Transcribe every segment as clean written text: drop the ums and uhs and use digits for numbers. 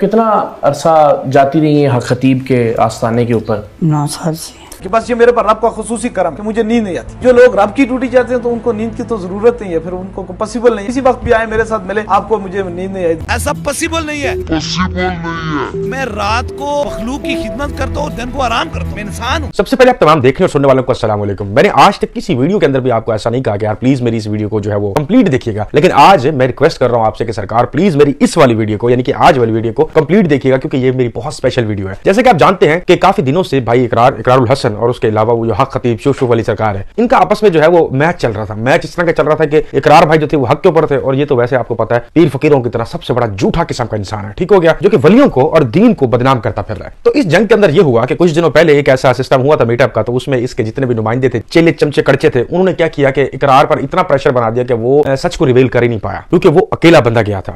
कितना अरसा जाती रही हैं हक खतीब के आस्थाने के ऊपर? 9 साल से। कि बस ये मेरे पर रब का खुसूसी करम कि मुझे नींद नहीं आती। जो लोग रब की ड्यूटी चाहते हैं तो उनको नींद की तो जरूरत नहीं है, फिर उनको पॉसिबल नहीं। इसी वक्त भी आए मेरे साथ मिले, आपको मुझे नींद नहीं आई, ऐसा पॉसिबल नहीं है, पॉसिबल नहीं है। मैं रात को मखलूक की खिदमत करता हूँ, दिन को आराम करता हूँ, मैं इंसान हूँ। सबसे पहले आप तमाम देखने और सुनने वालों को अस्सलाम वालेकुम। मैंने आज तक किसी वीडियो के अंदर भी आपको ऐसा नहीं कहा कि यार प्लीज मेरी इस वीडियो को जो है वो कंप्लीट देखिएगा, लेकिन आज मैं रिक्वेस्ट कर रहा हूँ आपसे कि सरकार प्लीज मेरी इस वाली वीडियो को यानी कि आज वाली वीडियो को कंप्लीट देखिएगा, क्योंकि ये मेरी बहुत स्पेशल वीडियो है। जैसे कि आप जानते हैं कि काफी दिनों से भाई इकरारुल हसन और उसके अलावा वो हक खतीब शुफ वाली सरकार है, इनका आपस में जो है वो मैच चल रहा था। मैच इस तरह का चल रहा था कि इकरार भाई जो थे वो हक के ऊपर थे, और ये तो वैसे आपको पता है पीर फकीरों की तरह सबसे बड़ा झूठा किस्म का इंसान है, ठीक हो गया, जो कि वलियों को और दीन को बदनाम करता फिर रहा है। तो इस जंग के अंदर ये हुआ कि कुछ दिनों पहले एक ऐसा सिस्टम हुआ था मीटअप का, तो उसमें इसके जितने भी नुमाइंदे थे, चेले चमचे कड़चे थे, उन्होंने क्या किया कि इकरार पर इतना प्रेशर बना दिया कि वो सच को रिवील कर ही नहीं पाया, क्योंकि वो अकेला बंदा गया था।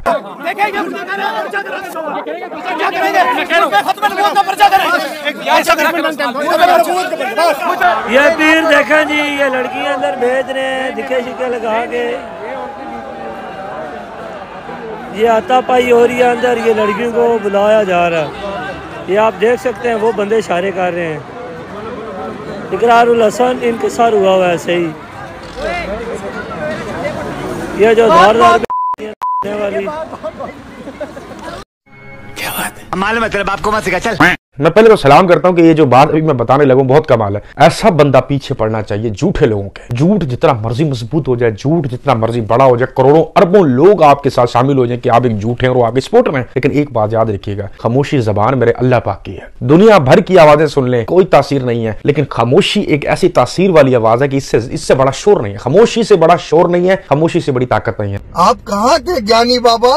ये पीर देखा जी, ये लड़कियां अंदर भेज रहे हैं दिखे शिके लगा के, ये हाथापाई हो रही है अंदर, ये लड़कियों को बुलाया जा रहा है। ये आप देख सकते हैं वो बंदे इशारे कर रहे हैं। इकरारुल हसन इनकिसार हुआ हुआ है ऐसे ही। ये जो धारदार वाली क्या बात है, मालूम है तेरे बाप को मत सिखा, चल। मैं पहले तो सलाम करता हूं कि ये जो बात अभी मैं बताने लगूं बहुत कमाल है। ऐसा बंदा पीछे पड़ना चाहिए झूठे लोगों के। झूठ जितना मर्जी मजबूत हो जाए, झूठ जितना मर्जी बड़ा हो जाए, करोड़ों अरबों लोग आपके साथ शामिल हो जाए कि आप एक झूठे हैं और आपके सपोर्टर हैं, लेकिन एक बात याद रखिएगा, खामोशी जबान मेरे अल्लाह पाक की है। दुनिया भर की आवाजें सुन लें, कोई तासीर नहीं है, लेकिन खामोशी एक ऐसी तासीर वाली आवाज है कि इससे बड़ा शोर नहीं है। खामोशी से बड़ा शोर नहीं है, खामोशी से बड़ी ताकत नहीं है। आप कहाँ थे ज्ञानी बाबा?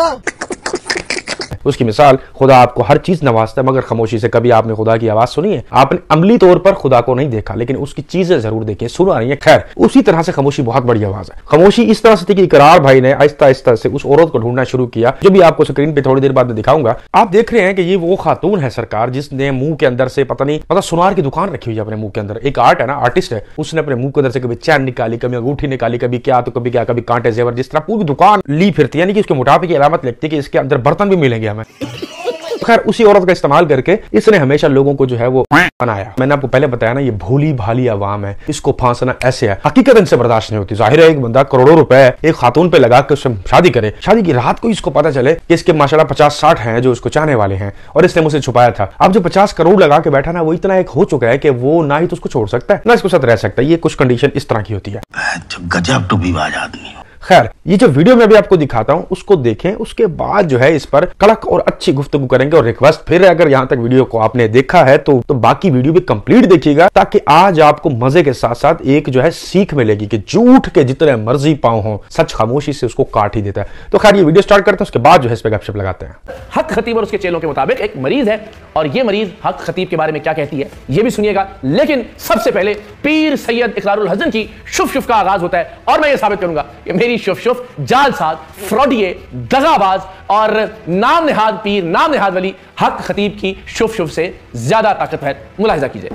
उसकी मिसाल, खुदा आपको हर चीज नवाजता है, मगर खामोशी से कभी आपने खुदा की आवाज सुनी है? आपने अमली तौर पर खुदा को नहीं देखा, लेकिन उसकी चीजें जरूर देखी, सुना नहीं है। खैर, उसी तरह से खामोशी बहुत बड़ी आवाज है। खामोशी इस तरह से थी कि इकरार भाई ने आहिस्ता आहिस्ता से उस औरत को ढूंढना शुरू किया, जो भी आपको स्क्रीन पे थोड़ी देर बाद में दिखाऊंगा। आप देख रहे हैं कि ये वो खातून है सरकार, जिसने मुंह के अंदर से पता नहीं सुनार की दुकान रखी हुई है अपने मुंह के अंदर। एक आर्ट है ना, आर्टिस्ट है, उसने अपने मुंह के अंदर से कभी चैन निकाली, कभी अंगूठी निकाली, कभी क्या तो कभी क्या, कभी कांटे जेवर, जिस तरह पूरी दुकान ली फिरती है, यानी कि उसके मोटापे की अलामत लगती है कि इसके अंदर बर्तन भी मिलेंगे हमें। खैर, उसी औरत का इस्तेमाल करके इसने हमेशा लोगों को जो है वो बनाया। मैंने आपको पहले बताया ना, ये भोली भाली आवाम है, इसको फांसना ऐसे है, हकीकत इनसे बर्दाश्त नहीं होती। जाहिर है एक बंदा करोड़ों रुपए एक खातून पे लगा के उससे शादी करे, शादी की रात को इसको पता चले कि इसके माशाल्लाह 50-60 हैं जो उसको चाहने वाले हैं, और इसने मुझसे छुपाया था। अब जो 50 करोड़ लगा के बैठा ना, वो इतना एक हो चुका है कि वो ना ही तो उसको छोड़ सकता है, ना इसको साथ रह सकता है। ये कुछ कंडीशन इस तरह की होती है। गजब टूबीबाज आदमी। खैर, ये जो वीडियो में भी आपको दिखाता हूं उसको देखें, उसके बाद जो है इस पर कड़क और अच्छी गुफ्तगू करेंगे। और रिक्वेस्ट फिर, अगर यहां तक वीडियो को आपने देखा है तो बाकी वीडियो भी कंप्लीट देखिएगा, ताकि आज आपको मजे के साथ साथ एक जो है सीख मिलेगी कि झूठ के जितने मर्जी पांव हो, सच खामोशी से उसको काट ही देता है। तो खैर, ये वीडियो स्टार्ट करते हैं, उसके बाद जो है इस पर गपशप लगाते हैं। हक खतीब और उसके चेलों के मुताबिक एक मरीज है, और ये मरीज हक खतीब के बारे में क्या कहती है ये भी सुनिएगा। लेकिन सबसे पहले पीर सैयद इकरारुल हसन की शुफ का आगाज होता है, और मैं ये साबित करूंगा कि मेरी शुफ जालसाज, फ्रॉडिये, दगाबाज और नाम नेहाद पीर, नाम नेहाद वली हक खतीब की शुफ से ज्यादा ताकत है। मुलाहिजा कीजिए।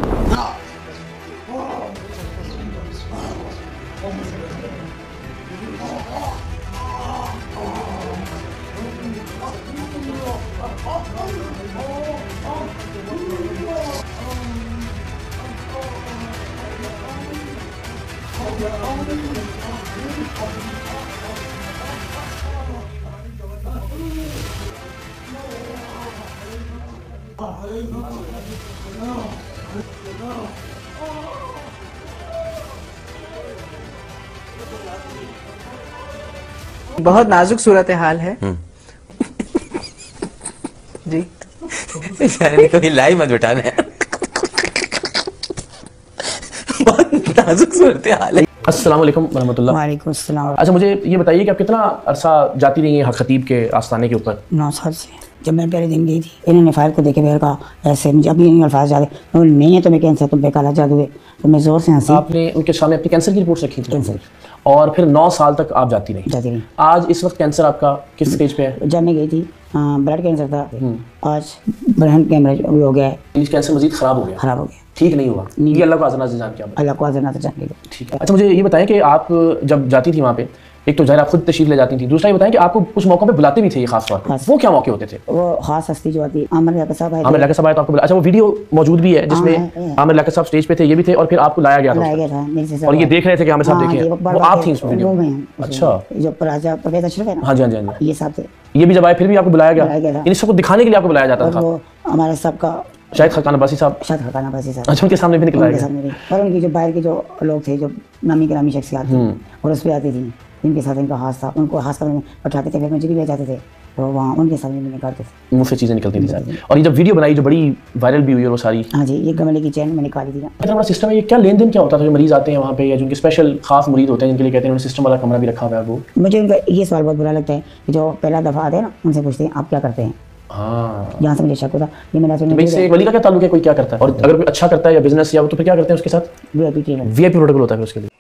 बहुत नाजुक सूरत हाल है जी। कभी लाइव मत बिठाना है। बहुत नाजुक सूरत हाल है। अस्सलाम वालेकुम वरहमतुल्लाह। वालेकुम अस्सलाम। अच्छा, मुझे ये बताइए कि आप कितना अरसा जाती रही हैं हक खतीब के आस्थाने के ऊपर? 9 साल से। जब मैं पहले दिन गई थी, इन्होंने फाइल को देखे मेरे कहा ऐसे, मुझे अभी इन अल्फाज याद है, नहीं है तुम्हें कैंसर, तुम पे काला जादू है, तो मैं जोर से हंसी। आपने उनके सामने अपनी कैंसर की रिपोर्ट रखी थी? कैंसर। और फिर 9 साल तक आप जाती रही। आज इस वक्त कैंसर आपका किस स्टेज पे है? जब मैं गई थी ब्लड कैंसर था, आज ब्लड कैंसर हो गया है। कैंसर मजीद खराब हो गया? खराब हो गया, ठीक नहीं हुआ। ये अल्लाह को आज़ना से जान के, अल्लाह को आज़ना से जान के। ठीक है। अच्छा, मुझे ये बताएं कि आप जब जाती थी वहाँ पे एक तो ज़ाहिर आप खुद तशरीफ ले जाती थी, दूसरा ये बताएं कि आपको कुछ मौकों पे बुलाते भी थे ये खास तौर पर, वो क्या मौके होते थे? वो खास हस्ती जो आती आमिर लियाकत साहब आए, आमिर लियाकत साहब आए तो आपको अच्छा वो वीडियो मौजूद भी है जिसमें आमिर लियाकत साहब स्टेज पे थे, ये भी थे और फिर आपको लाया गया था और ये देख रहे थे कि आमिर साहब देखें, वो आप थी इस वीडियो में? अच्छा, जो राजा परवेज अशरफ है ना, हाँ जी हाँ जी हाँ जी, ये सब थे। ये भी जब आए फिर भी आपको बुलाया गया, इन सबको दिखाने के लिए आपको बुलाया जाता था? वो हमारे सबका शायद खकान अब्बासी साहब, शायद खकान अब्बासी साहब, अच्छा उनके सामने भी निकला गया और उनकी जो बाहर के जो लोग थे, जो नामी गिरामी शख्सियत थे और उस पर आती थी, जिनके साथ इनका हाथ था, उनको हाथ में बैठाते थे, मुझे भी ले जाते थे, तो वहाँ उनके सामने भी निकालते थे, मुँह से चीज़ें निकलती थी सारी। और ये जब वीडियो बनाई जो बड़ी वायरल भी हुई है वो सारी, हाँ जी, ये गमले की चैन में निकाली थी ना। इतना बड़ा सिस्टम है ये, क्या लेन देन क्या होता था? जो मरीज आते हैं वहाँ पे या जिनके स्पेशल खास मुरीद होते हैं जिनके लिए कहते हैं उन्होंने सिस्टम वाला कमरा भी रखा हुआ है, वो मुझे उनका ये सवाल बहुत बुरा लगता है कि जो पहला दफ़ा आते हैं ना, उनसे पूछते हैं आप क्या करते हैं। हाँ, यहाँ से मुझे शक होता ये मेरा से एक वली का क्या ताल्लुक है, कोई क्या करता है और अगर कोई अच्छा करता है या बिजनेस या वो तो फिर क्या करते हैं उसके साथ? वीआईपी प्रोटोकॉल होता है उसके लिए।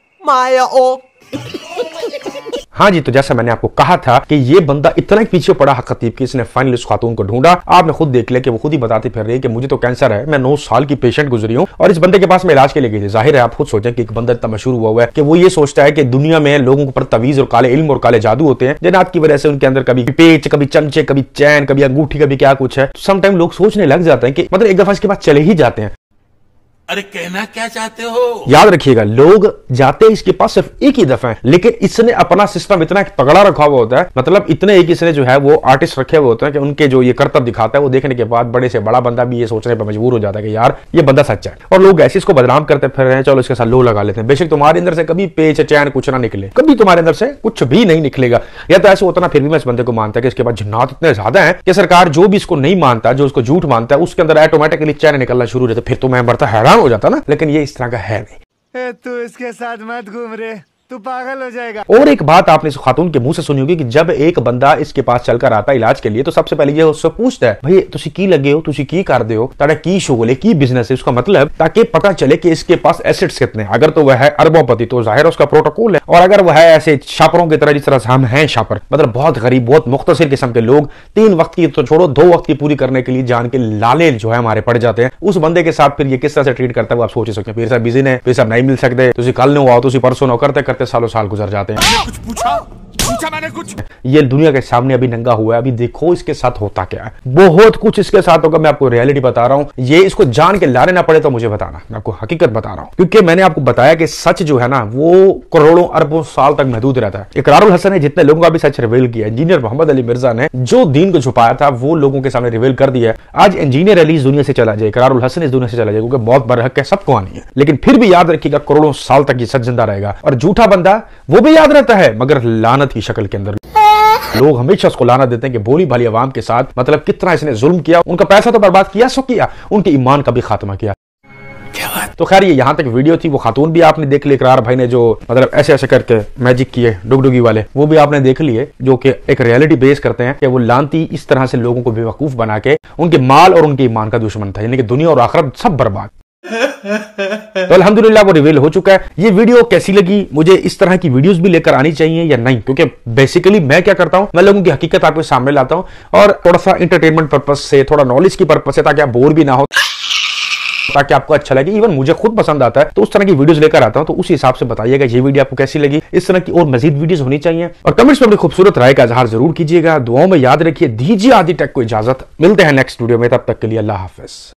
हाँ जी, तो जैसा मैंने आपको कहा था कि ये बंदा इतना पीछे पड़ा हक खतीब की, इसने फाइनली उस खातून को ढूंढा। आपने खुद देख लिया कि वो खुद ही बताती फिर रही है कि मुझे तो कैंसर है, मैं 9 साल की पेशेंट गुजरी हूँ और इस बंदे के पास मैं इलाज के लिए गई थी। जाहिर है आप खुद सोचें कि एक बंदा इतना मशहूर हुआ है कि वो ये सोचता है कि दुनिया में लोगों के ऊपर तवीज और काले इल्म और काले जादू होते हैं, जिन्नात की वजह से उनके अंदर कभी पेच, कभी चमचे, कभी चैन, कभी अंगूठी, कभी क्या कुछ है। समटाइम लोग सोचने लग जाते हैं कि मतलब एक दफा इसके बाद चले ही जाते हैं। अरे कहना क्या चाहते हो? याद रखिएगा, लोग जाते इसके पास सिर्फ एक ही दफा है, लेकिन इसने अपना सिस्टम इतना तगड़ा रखा हुआ होता है, मतलब इतने एक इसने जो है वो आर्टिस्ट रखे हुए होते हैं कि उनके जो ये करतब दिखाता है वो देखने के बाद बड़े से बड़ा बंदा भी ये सोचने पर मजबूर हो जाता है कि यार ये बंदा सच्चा है। और लोग ऐसे इसको बदनाम करते फिर रहे हैं, चलो इसके साथ लो लगा लेते हैं। बेशक तुम्हारे अंदर से कभी पेच चैन कुछ ना निकले, कभी तुम्हारे अंदर से कुछ भी नहीं निकलेगा, या तो ऐसे होता ना फिर भी मैं इस बंदे को मानता है कि इसके बाद जिन्नात इतने ज्यादा है कि सरकार जो भी इसको नहीं मानता, जो उसको झूठ मानता है, उसके अंदर ऑटोमेटिकली चैन निकलना शुरू हो जाता। फिर तो मैं बढ़ता हैरान हो जाता ना, लेकिन इस तरह का है नहीं। तू इसके साथ मत घूम रे, तू पागल हो जाएगा। और एक बात आपने इस खातून के मुंह से सुनी होगी कि जब एक बंदा इसके पास चलकर आता है इलाज के लिए तो सबसे पहले ये उससे पूछता है, भाई तुसी की लगे हो, तुसी की करदे हो, ताड़ा की शोगल है, की बिजनेस है, उसका मतलब ताकि पता चले कि इसके पास एसेट्स कितने। अगर तो वह है अरबोंपति तो जाहिर है उसका प्रोटोकॉल है, और अगर वह है ऐसे शापरों की तरह जिस तरह हम हैं शापर, मतलब बहुत गरीब, बहुत मुख्तसर किस्म के लोग, 3 वक्त की तो छोड़ो 2 वक्त की पूरी करने के लिए जान के लाले जो है हमारे पड़ जाते हैं, उस बंदे के साथ फिर ये किस तरह से ट्रीट करता है वो आप सोच ही सकते हैं। फिर साहब बिजी ने, फिर साहब नहीं मिल सकते, तुसी कल न आओ, तुसी परसों न, करते करते सालों साल गुजर जाते हैं। कुछ पूछा मैंने कुछ। ये दुनिया के सामने अभी नंगा हुआ है, अभी देखो इसके साथ होता क्या है। बहुत कुछ इसके साथ होगा, मैं आपको रियलिटी बता रहा हूं। ये इसको जान के लाने ना पड़े तो मुझे बताना, मैं आपको हकीकत बता रहा हूं, क्योंकि मैंने आपको बताया कि सच जो है ना वो करोड़ों अरबों साल तक महदूद रहता है। इकरारुल हसन ने जितने लोगों का भी सच रिवील किया, इंजीनियर मोहम्मद अली मिर्जा ने जो दीन को छुपाया था वो लोगों के सामने रिवील कर दिया है। आज इंजीनियर अली इस दुनिया से चला जाए, इकरारुल हसन इस दुनिया से चला जाए, क्योंकि बहुत बरहक है, सबको आनी है, लेकिन फिर भी याद रखिएगा करोड़ों साल तक ये सच जिंदा रहेगा। और झूठा बंदा वो भी याद रहता है, मगर लानत की शक्ल के अंदर। लोग हमेशा उसको लाना देते हैं कि भोली भाली आवाम के साथ मतलब कितना इसने जुल्म किया, उनका पैसा तो बर्बाद किया, सो किया, उनके ईमान का भी खात्मा किया। तो खैर ये यहां तक वीडियो थी, वो खातून भी आपने देख ली, इकरार भाई ने जो मतलब ऐसे ऐसे करके मैजिक किए डुगडुगी वाले, वो भी आपने देख लिए, जो कि एक रियलिटी बेस करते हैं कि वो लानती इस तरह से लोगों को बेवकूफ बना के उनके माल और उनके ईमान का दुश्मन था, यानी कि दुनिया और आखिरत सब बर्बाद। तो अल्हम्दुलिल्लाह वो रिवील हो चुका है। ये वीडियो कैसी लगी, मुझे इस तरह की वीडियोस भी लेकर आनी चाहिए या नहीं, क्योंकि बेसिकली मैं क्या करता हूं, मैं लोगों की हकीकत आपके सामने लाता हूं और थोड़ा सा एंटरटेनमेंट पर्पज से, थोड़ा नॉलेज की पर्पज से, ताकि आप बोर भी ना हो, ताकि आपको अच्छा लगे। इवन मुझे खुद पसंद आता है तो उस तरह की वीडियोस लेकर आता हूं, तो उसी हिसाब से बताइएगा ये वीडियो आपको कैसी लगी। इस तरह की और मजीद वीडियोस होनी चाहिए और कमेंट्स में अपनी खूबसूरत राय का इजहार जरूर कीजिएगा। दुआओं में याद रखिए। दीजिए आदि टेक को इजाजत, मिलते हैं नेक्स्ट वीडियो में, तब तक के लिए अल्लाह हाफिज।